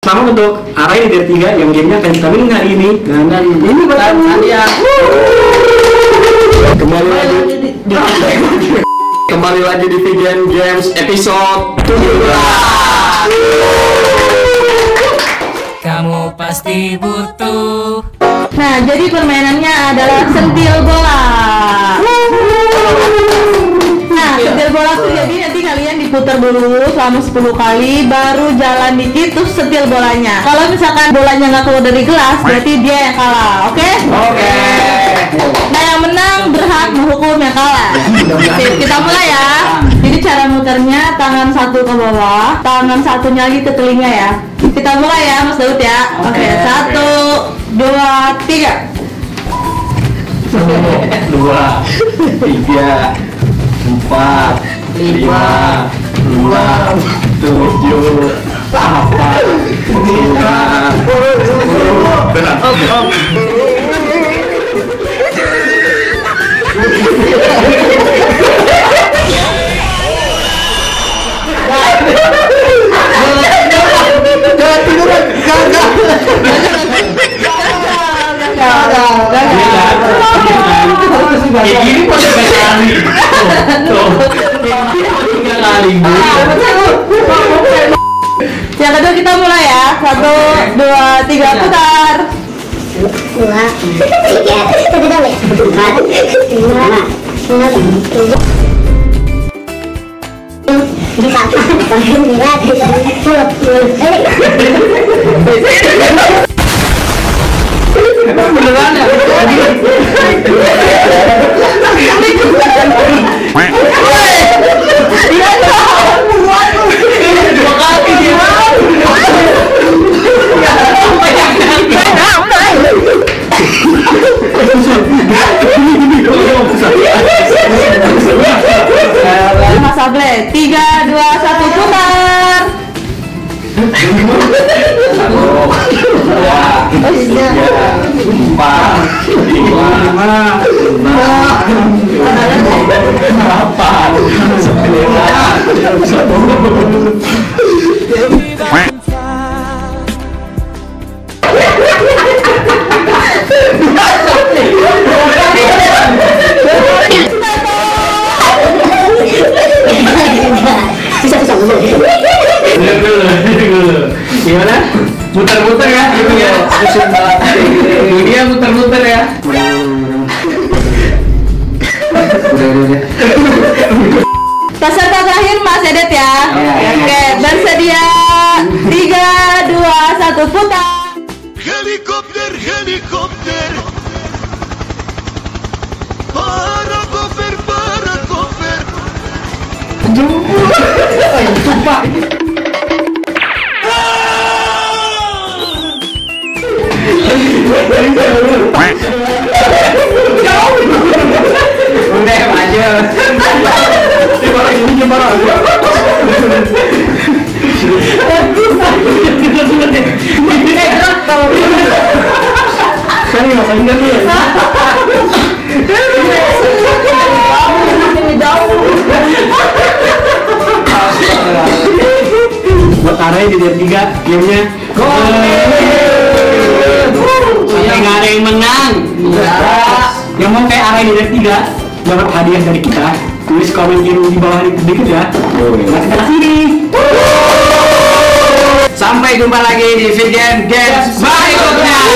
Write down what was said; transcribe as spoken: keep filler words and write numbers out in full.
Sama untuk arah ini dari tiga yang gamenya akan kita mainin hari ini. Dan, dan ini buat kalian. Kembali lagi di kembali lagi di Vegan Games episode tujuh belas. Kamu pasti butuh. Nah, jadi permainannya adalah sentil bola. Nah, sentil bola tuh jadi nanti kalian diputar dulu selama sepuluh kali, baru jalan dikit terus sentil bolanya. Kalau misalkan bolanya nggak keluar dari gelas, berarti dia yang kalah, oke? Okay? Oke. Okay. Nah, yang menang berhak menghukum yang kalah. Oke, kita mulai ya. Jadi cara muternya tangan satu ke bawah, tangan satunya lagi ke telinga ya. Kita mulai ya, Mas Daud ya. Oke, okay, satu, dua, tiga. Dua, tiga, empat, lima, enam, tujuh, delapan, sembilan, sepuluh. Benar. Kayak gini kok tiga kali. Tuh. Tiga kali. Yang kedua kita mulai ya. Satu, dua, tiga, putar. Dua, tiga, empat, lima, enam, tujuh, delapan, sembilan, sepuluh. Beneran ya? Mas Able, tiga, dua, satu, putar. Satu, dua, tiga, empat, lima, enam, tujuh, delapan, sembilan, sepuluh. Bisa-bisa dulu. Gimana? Muter-muter ya? Dunia dunia muter-muter ya? Udah, udah, udah. Peserta terakhir Mas Edet ya. Oke, bersedia. Tiga, dua, satu, putar. Helikopter, helikopter. Para koper, para koper. Sumpah. Udah aja. Ini baru ini gimana? Kan enggak sayang dulu. Buat arahnya di tiga gamenya. Sampai nggak ada yang menang. Yang mau kayak arah di tiga dapat hadiah dari kita. Tulis komen kiri di bawah dikit ya. Nah, kita sini. Sampai jumpa lagi di Vegan Games berikutnya.